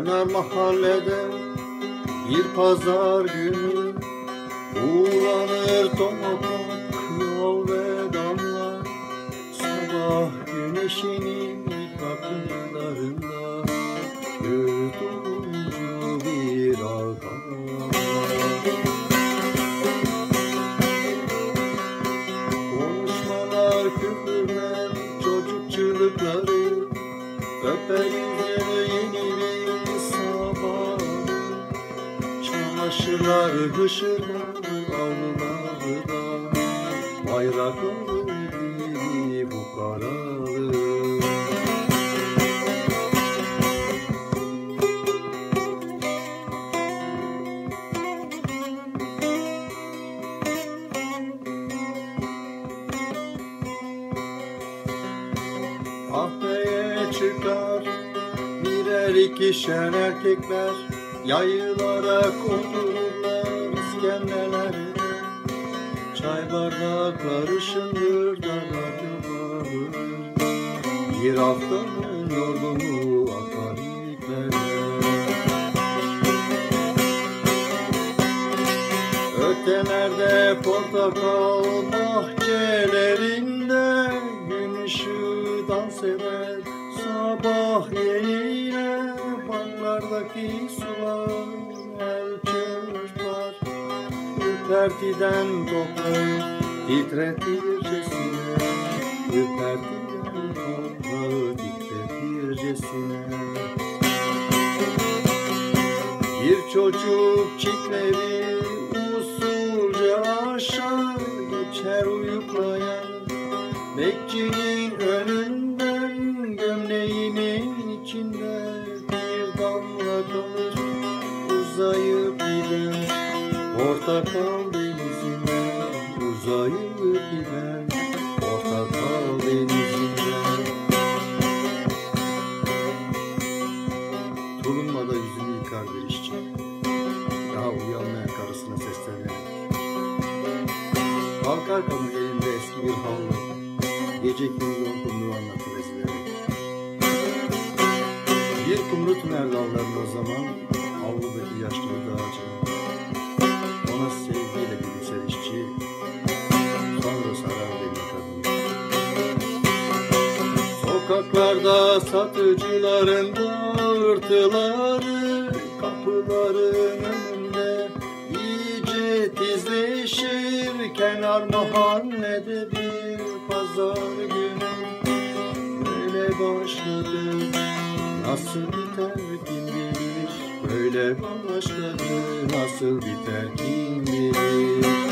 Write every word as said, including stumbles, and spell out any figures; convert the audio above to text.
kenar mahallede bir pazar günü uğranır toprak, yol ve damla. Sabah güneşinin ilk akımlarında gül turuncu bir akar. Konuşmalar, küfürler, çocuk çığlıkları öper yüzünü yeni bir sabah. Çamaşırlar hışırlar avlularda, bayrakları gibi bu karalı. Kahveye çıkar birer ikişer erkekler, yayılara otururlar iskemlelerde. Çay bardakları şıngırdar, radyo bağırır, bir haftanın yorgunu akar iliklerle. Ötelerde portakal bahçelerinde gün ışığı dans eder. Sabah yeniyle barlardaki sular el çırpar. Ürpertiden toprağı titretircesine, ürpertiden toprağı titretircesine. Bir çocuk çitleri usulca aşağı geçer uyuklayan, bekçinin önünden gömleğinin içinde bir damla kalır uzayıp giden portakal denizine, uzayıp giden portakal denizine. Tulumada yüzünü yıkar bir işçi, daha uyanmayan karısına seslenir. Kalkar kadın elinde eski bir havlu, gece günü yorgunluğu anlatır ezilere. Bir kumru tüner dallarında o zaman avludaki yaşlı bir ağacı. Ona sevgiyle gülümser işçi, sonra sarar deli kadın. Sokaklarda satıcıların bağırtıları, kapıların önünde iyice tizleşir. Kenar mahallede bir pazar günü böyle başladı, nasıl biter kim bilir. Böyle başladı, nasıl biter kim bilir.